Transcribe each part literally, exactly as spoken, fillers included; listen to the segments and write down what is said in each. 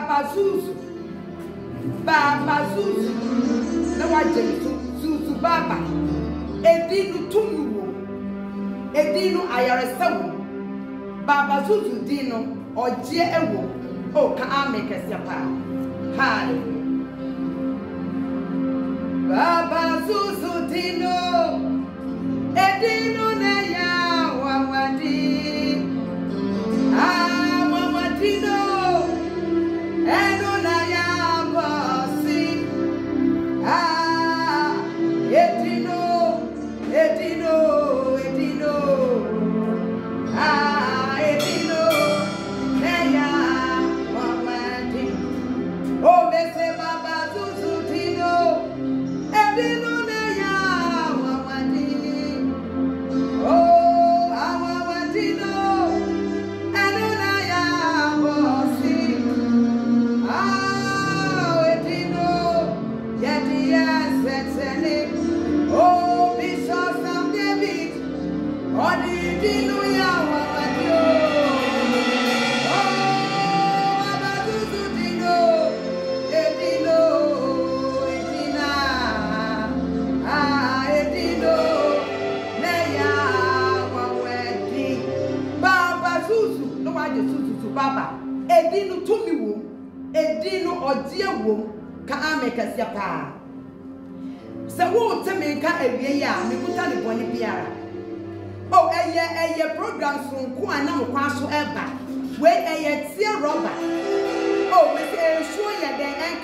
Baba Zuzu. Baba Zuzu. No I Zuzu Baba. Edinu Tumuwo. Edinu Ayaresawo. Baba Zuzu Dino or J Ewo. Oh, can I make a siapa? Hallelujah. Baba Zuzu Dino. Edino Neya Wawadi. Ah, Wawadino. Eno Naya Bosi. Ah, Edino. Edino. Edino. Ah, Edino. Neya Wawadi. Oh, me say Baba Zuzu Dino. Edino Neya Wawadi. Oh, Awawadino, Adonaya Bosi. Ah, Edino, Yeti Yasetsene. Oh, Bishop Sam David. Oh, Dino Yawadio. Oh, Abazuzu Dino, Edino, Edina. Ah, Edino. No why the Zuzu to Baba. Edino to me womb, Edino or dear womb, can make us your pa. So won't tell me can a year, me put on the bonny piara. Oh, a year, a year program from Kuana Quasso Eba, where a year tear robber. Oh, we say, sure, ya then and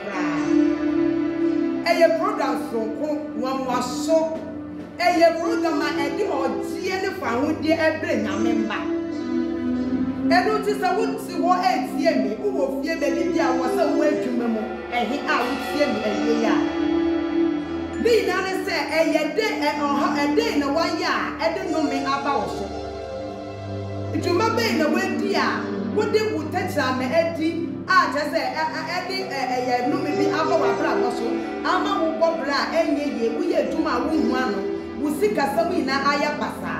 cry. A year program from one was so. A year program, I do or dear found dear a brain, I remember. I notice I would see what else hear me, who will fear the Lydia was away to Memo, and he out would fear me a year. Being honest, a year day and a day in a one year, I didn't know me about so. It remember in a way, dear, what they would touch on the Eddie, I just say, Eddie, a no maybe about a black also. Ama will go black, and ye, we are to my womb one, who seek a Samina Ayapasa.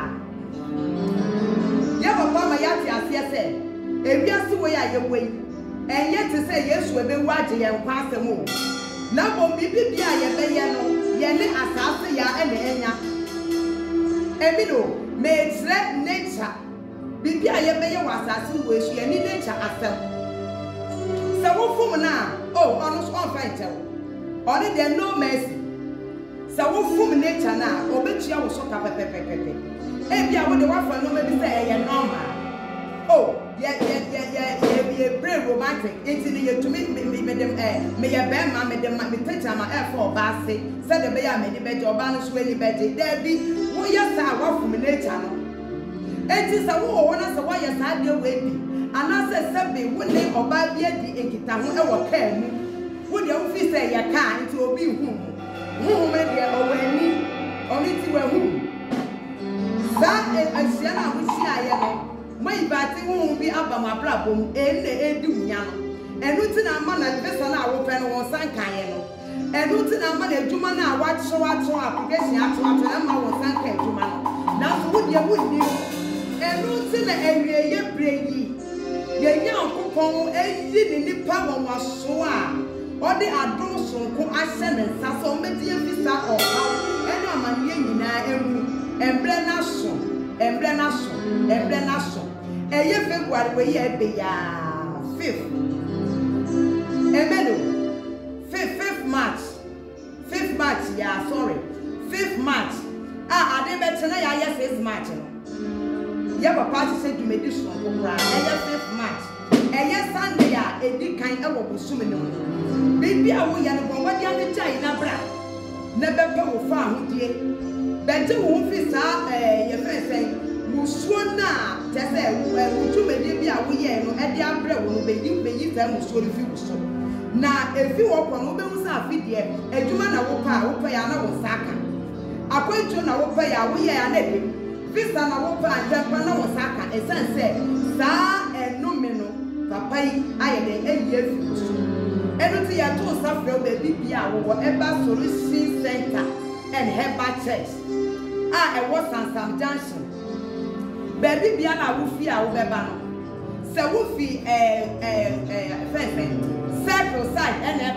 Papa Yati as yes, if you see where I away, and yet to say yes, we'll be watching and pass the move. Now, won't be be a yellow, yellow assassin, ya and the enya. Emino, may it's let nature be a yellow assassin, which you need nature as them. So, what for now? Oh, honest one fighter. Only there no mercy. So, what for nature now? Or bet you was so pepe. If you want the one for no maybe say a normal. Oh, yeah, yeah, yeah, yeah, yeah, brave romantic. It's in the to me, me, me, them, eh, me, a band, man, me, them, me, take time, my for Bassy, said the bear, me, the bed, or banish, really bed, there be, well, yes, I walk from nature. It is a war, one as a wire side, your way, and I said, Sabby, would they or buy the Ekita, who can, would your office say your car into be whom, whom, or when me, only to a whom. That is a Siena, which I am. My batting won't be up on my platform, and the Eduyan. And Lutina man and Vessana open on San Cayeno. And Lutina man and Jumana watch so much application after Emma was San Cayman. Now, would you would you? And Lutina and ye brave. Ye young coupon, and did in the power was so. Or the adults who I send and Sasso Media Vista or how, and I'm a young and Embrenation, Embrenation, Embrenation. A year February, we year be ya fifth. Emenu, fifth, fifth March, fifth March, yeah, sorry, fifth March. Ah, I didn't better now, yes, it's March. You have a party said you made this one, a year fifth March. A year Sunday, a big kind of a swimming. Baby, I will yan go what the other China bra. Never go found here. Better won't fit your first saying, Muswana, Tessa, would you maybe a wee and at the umbrella will be you may use them so if you so. Now, if you walk on Obemusa Fidia, a Jumana Wopa, Opayana was Saka. A question I will pay a wee and Eddie. Vista Wopa and Japana was Saka, a son said, Sa and no meno, Papa, I had eight years. Everything I told Safra, baby, whatever solution center and Herbert Church. Ah, I was on some junction. Baby, Biana Woofy, I will be. So, Woofy, eh, eh, eh, first,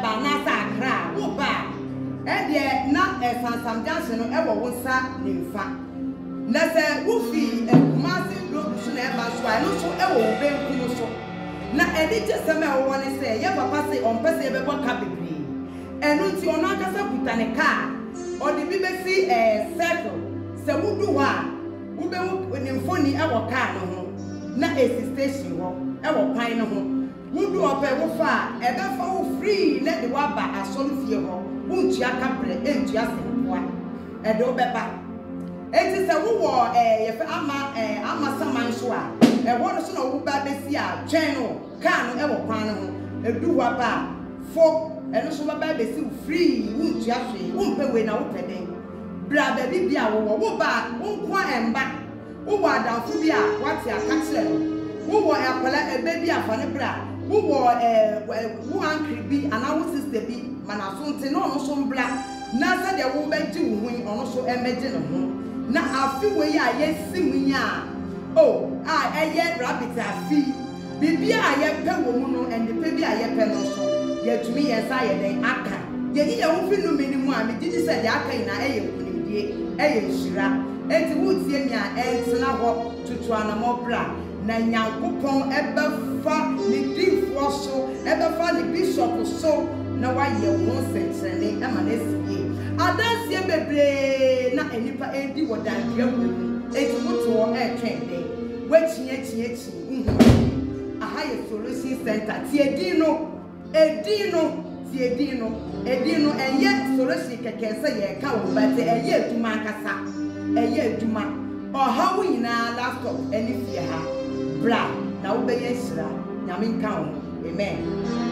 aba na sa akra wo ba e de na esansam janse no e wo wonsa ne mfa na se wo fi ekumase road so na e ba so ai no so e wo benku no so na e di jeseme e wo ne se ye papa se on pese e be bo ka bebre enu ti ono akasa buta ne car o de bi be si eh circle se wudu wa wo be wo ne mfoni e wo car no ho na esi station ho e wo kwan no ho wudu ope wo fa e be fa wo free na de wa ba asolu fie ho wo ntua kabre e ntua senpoa e de wo be ba enti se wo wo eh ye fa ama eh ama saman so a e wo no so na wo ba be si a twen no car no e wo kwan no ho e du wa ba fo eno so ba be si free wo ntua hwe wo mpe we na wo peden bra ba bi bia wo wo ba wo kwa emba wo wa danfo bi a wate aka kire no wo wo akola ebe bi afa ne bra wo wo eh wo ankri bi ana wo sister bi mana so nte no no so mbla na sa de wo ba ji wo hu ono so emeje ne ho na afi we ya yesi munya oh a eye rabbit afi bibia a ye pe wo mu no ende pe bi a ye pe no so ye tumi ye sa ye den aka ye ni ye wo fi no minimu a me gidi se de aka ina eye kunimdie eye shira enti wo tie mi a entena ho tutu anamo bra na nyankopon ebefa ni difo so ebefa ni bishop so na wa ye wo sentrene e ma na sie adansie bebre na enipa edi wodandia wo enti moto e twende wachie chie chi uhu aha ye solution center tie di no edino tie edino edino eye solution keke se ye ka wo ba te eye eduma kasa eye eduma oha wo nyina laptop eni fie ha bra na wo be ye hira nyame nka wo amen